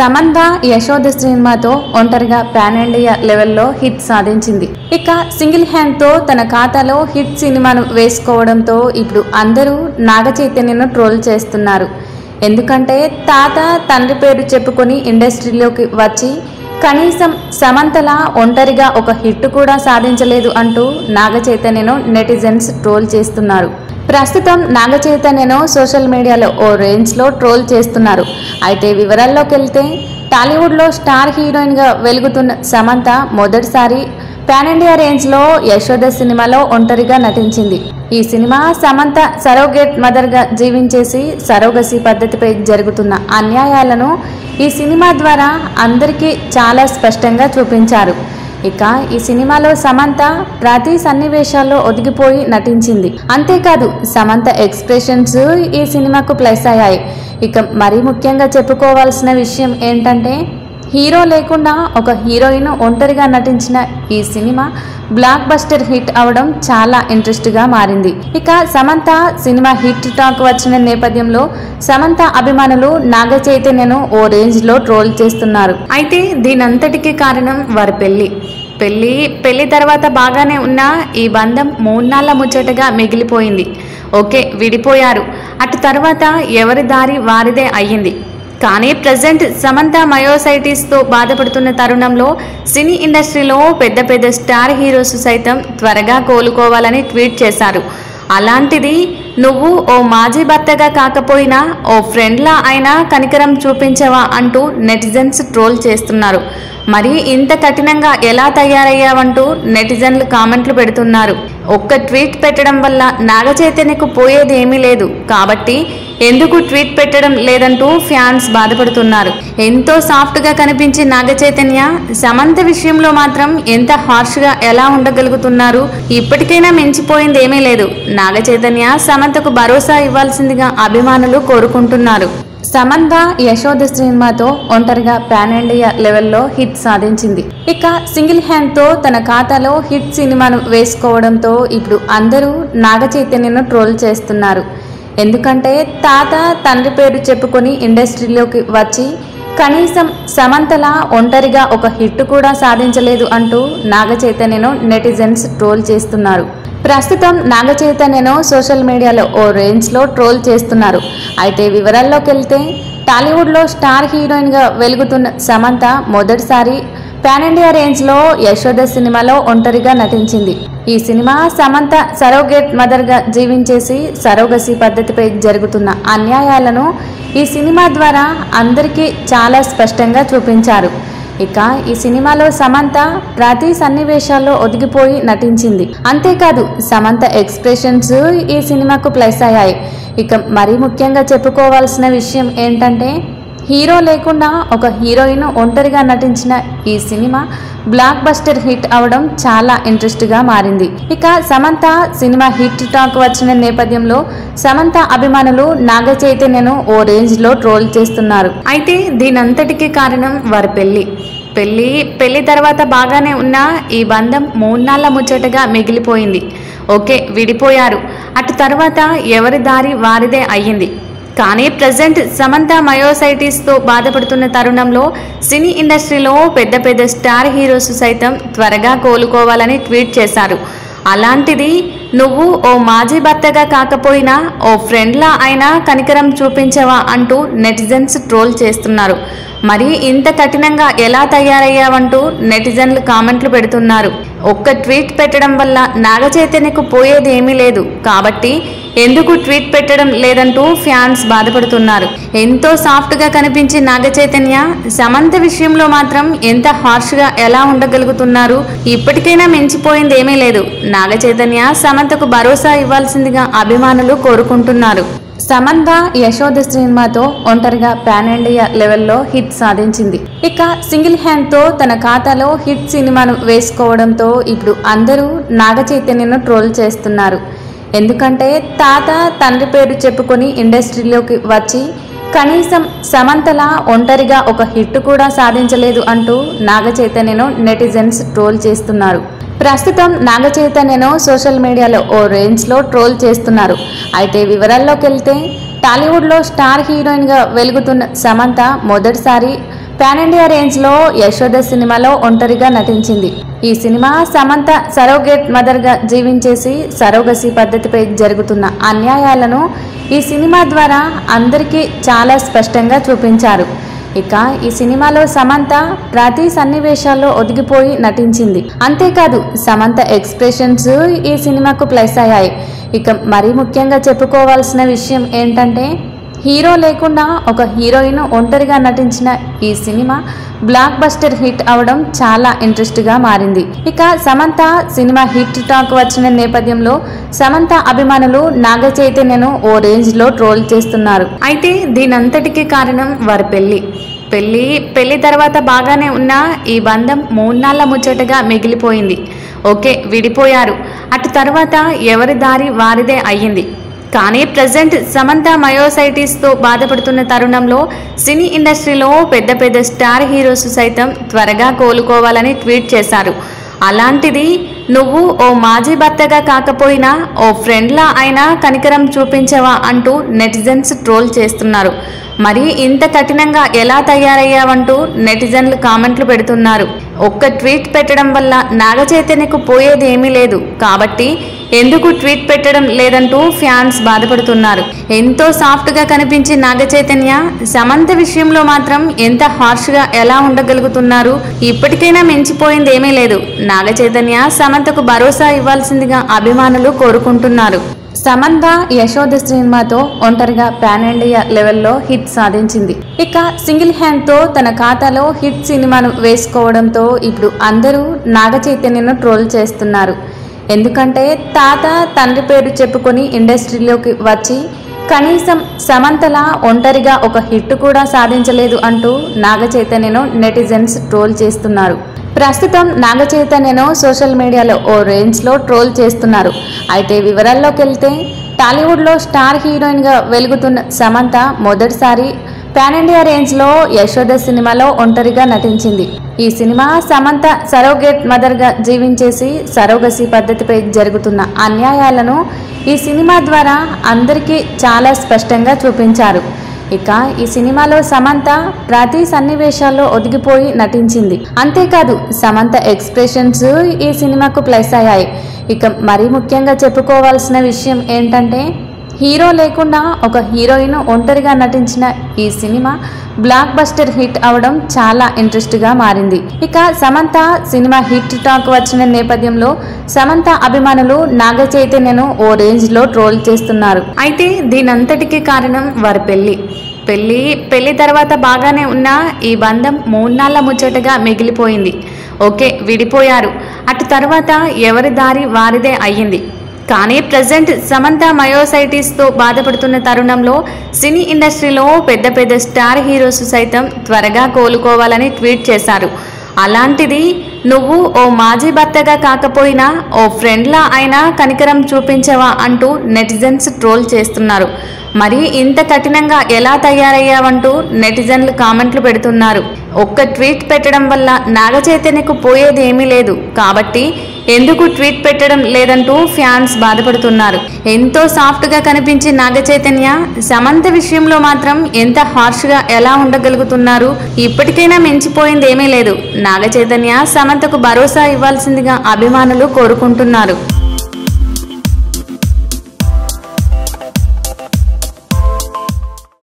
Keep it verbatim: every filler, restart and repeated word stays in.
సమంత యశోద సినిమాతో ఒంటరిగా pan India లెవెల్లో హిట్ సాధించింది. ఇక సింగిల్ హ్యాండ్ తో తన ఖాతాలో హిట్ సినిమాను వేసుకోవడంతో ఇప్పుడు అందరూ నాగ చైతన్యను ట్రోల్ చేస్తున్నారు. ఎందుకంటే తాత తండ్రి పేరు చెప్పుకొని ఇండస్ట్రీలోకి వచ్చి కనీసం సమంతలా ఒంటరిగా ఒక హిట్ కూడా సాధించలేదు అంటూ నాగ చైతన్యను నెటిజన్స్ ట్రోల్ చేస్తున్నారు. ప్రస్తుతం నాగ చైతన్యను సోషల్ మీడియాలో ఓ రేంజ్లో ట్రోల్ చేస్తున్నారు. అయితే వివరాల్లోకి వెళ్తే టాలీవుడ్లో స్టార్ హీరోయిన్గా వెలుగుతున్న సమంత మొదటిసారి పాన్ ఇండియా రేంజ్లో యశోద సినిమాలో ఒంటరిగా నటించింది. ఈ సినిమా సమంత సరోగేట్ మదర్గా జీవించేసి సరోగసి పద్ధతిపై జరుగుతున్న అన్యాయాలను ఈ సినిమా ద్వారా అందరికీ చాలా స్పష్టంగా చూపించారు. ఇక ఈ సినిమాలో సమంత ప్రతి సన్నివేశాల్లో ఒదిగిపోయి నటించింది. అంతేకాదు సమంత ఎక్స్ప్రెషన్స్ ఈ సినిమాకు ప్లస్ అయ్యాయి. ఇక మరీ ముఖ్యంగా చెప్పుకోవాల్సిన విషయం ఏంటంటే హీరో లేకుండా ఒక హీరోయిన్ ఒంటరిగా నటించిన ఈ సినిమా బ్లాక్ బస్టర్ హిట్ అవడం చాలా ఇంట్రెస్ట్గా మారింది. ఇక సమంత సినిమా హిట్ టాక్ వచ్చిన నేపథ్యంలో సమంత అభిమానులు నాగ చైతన్యను ఓ రేంజ్లో ట్రోల్ చేస్తున్నారు. అయితే దీనంతటికీ కారణం వారి పెళ్లి పెళ్లి పెళ్లి తర్వాత బాగానే ఉన్న ఈ బంధం మూన్నాళ్ల ముచ్చటగా మిగిలిపోయింది. ఓకే విడిపోయారు, అటు తర్వాత ఎవరి దారి వారిదే అయ్యింది. కానీ ప్రజెంట్ సమంత మయోసైటిస్తో బాధపడుతున్న తరుణంలో సినీ ఇండస్ట్రీలో పెద్ద పెద్ద స్టార్ హీరోస్ సైతం త్వరగా కోలుకోవాలని ట్వీట్ చేశారు. అలాంటిది నువ్వు ఓ మాజీ భర్తగా కాకపోయినా ఓ ఫ్రెండ్లా అయినా కనికరం చూపించవా అంటూ నెటిజన్స్ ట్రోల్ చేస్తున్నారు. మరి ఇంత కఠినంగా ఎలా తయారయ్యావంటూ నెటిజన్లు కామెంట్లు పెడుతున్నారు. ఒక్క ట్వీట్ పెట్టడం వల్ల నాగ చైతన్యకు పోయేది ఏమీ లేదు కాబట్టి ఎందుకు ట్వీట్ పెట్టడం లేదంటూ ఫ్యాన్స్ బాధపడుతున్నారు. ఎంతో సాఫ్ట్గా కనిపించే నాగ చైతన్య సమంత విషయంలో మాత్రం ఎంత హార్ష్గా ఎలా ఉండగలుగుతున్నారు? ఇప్పటికైనా మించిపోయింది ఏమీ లేదు. నాగ చైతన్య సమంతకు భరోసా ఇవ్వాల్సిందిగా అభిమానులు కోరుకుంటున్నారు. సమంత యశోద సినిమాతో ఒంటరిగా పాన్ ఇండియా లెవెల్లో హిట్ సాధించింది. ఇక సింగిల్ హ్యాండ్ తో తన ఖాతాలో హిట్ సినిమాను వేసుకోవడంతో ఇప్పుడు అందరూ నాగ చైతన్యను ట్రోల్ చేస్తున్నారు. ఎందుకంటే తాత తండ్రి పేరు చెప్పుకొని ఇండస్ట్రీలోకి వచ్చి కనీసం సమంతలా ఒంటరిగా ఒక హిట్ కూడా సాధించలేదు అంటూ నాగ చైతన్యను నెటిజన్స్ ట్రోల్ చేస్తున్నారు. ప్రస్తుతం నాగ చైతన్యను సోషల్ మీడియాలో ఓ రేంజ్లో ట్రోల్ చేస్తున్నారు. అయితే వివరాల్లోకి వెళ్తే టాలీవుడ్లో స్టార్ హీరోయిన్గా వెలుగుతున్న సమంత మొదటిసారి పాన్ ఇండియా రేంజ్లో యశోద సినిమాలో ఒంటరిగా నటించింది. ఈ సినిమా సమంత సరోగేట్ మదర్గా జీవించేసి సరోగసి పద్ధతిపై జరుగుతున్న అన్యాయాలను ఈ సినిమా ద్వారా అందరికీ చాలా స్పష్టంగా చూపించారు. ఇక ఈ సినిమాలో సమంత ప్రతి సన్నివేశాల్లో ఒదిగిపోయి నటించింది. అంతేకాదు సమంత ఎక్స్ప్రెషన్స్ ఈ సినిమాకు ప్లస్ అయ్యాయి. ఇక మరీ ముఖ్యంగా చెప్పుకోవాల్సిన విషయం ఏంటంటే హీరో లేకుండా ఒక హీరోయిన్ ఒంటరిగా నటించిన ఈ సినిమా బ్లాక్ బస్టర్ హిట్ అవడం చాలా ఇంట్రెస్ట్గా మారింది. ఇక సమంత సినిమా హిట్ టాక్ వచ్చిన నేపథ్యంలో సమంత అభిమానులు నాగ చైతన్యను ఓ రేంజ్లో ట్రోల్ చేస్తున్నారు. అయితే దీనంతటికీ కారణం వారి పెళ్లి పెళ్లి పెళ్లి తర్వాత బాగానే ఉన్న ఈ బంధం మూన్నాళ్ల ముచ్చటగా మిగిలిపోయింది. ఓకే విడిపోయారు, అటు తర్వాత ఎవరి దారి వారిదే అయ్యింది. కానీ ప్రజెంట్ సమంత మయోసైటిస్తో బాధపడుతున్న తరుణంలో సినీ ఇండస్ట్రీలో పెద్ద పెద్ద స్టార్ హీరోస్ సైతం త్వరగా కోలుకోవాలని ట్వీట్ చేశారు. అలాంటిది నువ్వు ఓ మాజీ భర్తగా కాకపోయినా ఓ ఫ్రెండ్లా అయినా కనికరం చూపించవా అంటూ నెటిజన్స్ ట్రోల్ చేస్తున్నారు. మరి ఇంత కఠినంగా ఎలా తయారయ్యావంటూ నెటిజన్లు కామెంట్లు పెడుతున్నారు. ఒక్క ట్వీట్ పెట్టడం వల్ల నాగ చైతన్యకు పోయేది ఏమీ లేదు కాబట్టి ఎందుకు ట్వీట్ పెట్టడం లేదంటూ ఫ్యాన్స్ బాధపడుతున్నారు. ఎంతో సాఫ్ట్గా కనిపించే నాగ చైతన్య సమంత విషయంలో మాత్రం ఎంత హార్ష్గా ఎలా ఉండగలుగుతున్నారు? ఇప్పటికైనా మించిపోయింది ఏమీ లేదు. నాగ చైతన్య సమంతకు భరోసా ఇవ్వాల్సిందిగా అభిమానులు కోరుకుంటున్నారు. సమంత యశోద సినిమాతో ఒంటరిగా పాన్ ఇండియా లెవెల్లో హిట్ సాధించింది. ఇక సింగిల్ హ్యాండ్ తో తన ఖాతాలో హిట్ సినిమాను వేసుకోవడంతో ఇప్పుడు అందరూ నాగ చైతన్యను ట్రోల్ చేస్తున్నారు. ఎందుకంటే తాత తండ్రి పేరు చెప్పుకొని ఇండస్ట్రీలోకి వచ్చి కనీసం సమంతలా ఒంటరిగా ఒక హిట్ కూడా సాధించలేదు అంటూ నాగ చైతన్యను నెటిజన్స్ ట్రోల్ చేస్తున్నారు. ప్రస్తుతం నాగ చైతన్యను సోషల్ మీడియాలో ఓ రేంజ్లో ట్రోల్ చేస్తున్నారు. అయితే వివరాల్లోకి వెళ్తే టాలీవుడ్లో స్టార్ హీరోయిన్గా వెలుగుతున్న సమంత మొదటిసారి పాన్ ఇండియా రేంజ్ లో యశోద సినిమాలో ఒంటరిగా నటించింది. ఈ సినిమా సమంత సరోగేట్ మదర్ గా జీవించేసి సరోగసి పద్ధతిపై జరుగుతున్న అన్యాయాలను ఈ సినిమా ద్వారా అందరికీ చాలా స్పష్టంగా చూపించారు. ఇక ఈ సినిమాలో సమంత ప్రతి సన్నివేశాల్లో ఒదిగిపోయి నటించింది. అంతేకాదు సమంత ఎక్స్ప్రెషన్స్ ఈ సినిమాకు ప్లస్ అయ్యాయి. ఇక మరీ ముఖ్యంగా చెప్పుకోవాల్సిన విషయం ఏంటంటే హీరో లేకుండా ఒక హీరోయిన్ ఒంటరిగా నటించిన ఈ సినిమా బ్లాక్ బస్టర్ హిట్ అవడం చాలా ఇంట్రెస్ట్గా మారింది. ఇక సమంత సినిమా హిట్ టాక్ వచ్చిన నేపథ్యంలో సమంత అభిమానులు నాగ చైతన్యను ఓ రేంజ్ లో ట్రోల్ చేస్తున్నారు. అయితే దీనంతటికీ కారణం వారి పెళ్లి పెళ్లి పెళ్లి తర్వాత బాగానే ఉన్న ఈ బంధం మూన్నాళ్ల ముచ్చటగా మిగిలిపోయింది. ఓకే, విడిపోయారు. అటు తర్వాత ఎవరి దారి వారిదే అయ్యింది. కానీ ప్రజెంట్ సమంత మయోసైటిస్తో బాధపడుతున్న తరుణంలో సినీ ఇండస్ట్రీలో పెద్ద పెద్ద స్టార్ హీరోస్ సైతం త్వరగా కోలుకోవాలని ట్వీట్ చేశారు. అలాంటిది నువ్వు ఓ మాజీ భర్తగా కాకపోయినా ఓ ఫ్రెండ్లా అయినా కనికరం చూపించవా అంటూ నెటిజన్స్ ట్రోల్ చేస్తున్నారు. మరి ఇంత కఠినంగా ఎలా తయారయ్యావంటూ నెటిజన్లు కామెంట్లు పెడుతున్నారు. ఒక్క ట్వీట్ పెట్టడం వల్ల నాగ చైతన్యకు పోయేది ఏమీ లేదు కాబట్టి ఎందుకు ట్వీట్ పెట్టడం లేదంటూ ఫ్యాన్స్ బాధపడుతున్నారు. ఎంతో సాఫ్ట్గా కనిపించే నాగ చైతన్య సమంత విషయంలో మాత్రం ఎంత హార్ష్గా ఎలా ఉండగలుగుతున్నారు? ఇప్పటికైనా మించిపోయింది ఏమీ లేదు. నాగ చైతన్య సమంతకు భరోసా ఇవ్వాల్సిందిగా అభిమానులు కోరుకుంటున్నారు. సమంత యశోద సినిమాతో ఒంటరిగా పాన్ ఇండియా లెవెల్లో హిట్ సాధించింది. ఇక సింగిల్ హ్యాండ్ తో తన ఖాతాలో హిట్ సినిమాను వేసుకోవడంతో ఇప్పుడు అందరూ నాగ చైతన్యను ట్రోల్ చేస్తున్నారు. ఎందుకంటే తాత తండ్రి పేరు చెప్పుకొని ఇండస్ట్రీలోకి వచ్చి కనీసం సమంతలా ఒంటరిగా ఒక హిట్ కూడా సాధించలేదు అంటూ నాగ చైతన్యను నెటిజన్స్ ట్రోల్ చేస్తున్నారు. ప్రస్తుతం నాగ చైతన్యను సోషల్ మీడియాలో ఓ రేంజ్లో ట్రోల్ చేస్తున్నారు. అయితే వివరాల్లోకి వెళ్తే టాలీవుడ్లో స్టార్ హీరోయిన్గా వెలుగుతున్న సమంత మొదటిసారి పాన్ ఇండియా రేంజ్లో యశోద సినిమాలో ఒంటరిగా నటించింది. ఈ సినిమా సమంత సరోగేట్ మదర్గా జీవించేసి సరోగసి పద్ధతిపై జరుగుతున్న అన్యాయాలను ఈ సినిమా ద్వారా అందరికీ చాలా స్పష్టంగా చూపించారు. ఇక ఈ సినిమాలో సమంత ప్రతి సన్నివేశాల్లో ఒదిగిపోయి నటించింది. అంతేకాదు సమంత ఎక్స్ప్రెషన్స్ ఈ సినిమాకు ప్లస్ అయ్యాయి. ఇక మరీ ముఖ్యంగా చెప్పుకోవాల్సిన విషయం ఏంటంటే హీరో లేకుండా ఒక హీరోయిన్ ఒంటరిగా నటించిన ఈ సినిమా బ్లాక్ బస్టర్ హిట్ అవడం చాలా ఇంట్రెస్ట్గా మారింది. ఇక సమంత సినిమా హిట్ టాక్ వచ్చిన నేపథ్యంలో సమంత అభిమానులు నాగ చైతన్యను ఓ రేంజ్ లో ట్రోల్ చేస్తున్నారు. అయితే దీనంతటికీ కారణం వారి పెళ్లి పెళ్లి పెళ్లి తర్వాత బాగానే ఉన్న ఈ బంధం మూన్నాళ్ల ముచ్చటగా మిగిలిపోయింది. ఓకే, విడిపోయారు. అటు తర్వాత ఎవరి దారి వారిదే అయ్యింది. కానీ ప్రజెంట్ సమంత మయోసైటిస్తో బాధపడుతున్న తరుణంలో సినీ ఇండస్ట్రీలో పెద్ద పెద్ద స్టార్ హీరోస్ సైతం త్వరగా కోలుకోవాలని ట్వీట్ చేశారు. అలాంటిది నువ్వు ఓ మాజీ భర్తగా కాకపోయినా ఓ ఫ్రెండ్లా అయినా కనికరం చూపించవా అంటూ నెటిజన్స్ ట్రోల్ చేస్తున్నారు. మరి ఇంత కఠినంగా ఎలా తయారయ్యావంటూ నెటిజన్లు కామెంట్లు పెడుతున్నారు. ఒక్క ట్వీట్ పెట్టడం వల్ల నాగ చైతన్యకు పోయేది ఏమీ లేదు కాబట్టి ఎందుకు ట్వీట్ పెట్టడం లేదంటూ ఫ్యాన్స్ బాధపడుతున్నారు. ఎంతో సాఫ్ట్గా కనిపించే నాగ చైతన్య సమంత విషయంలో మాత్రం ఎంత హార్ష్గా ఎలా ఉండగలుగుతున్నారు? ఇప్పటికైనా మించిపోయింది ఏమీ లేదు. నాగ చైతన్య సమంతకు భరోసా ఇవ్వాల్సిందిగా అభిమానులు కోరుకుంటున్నారు.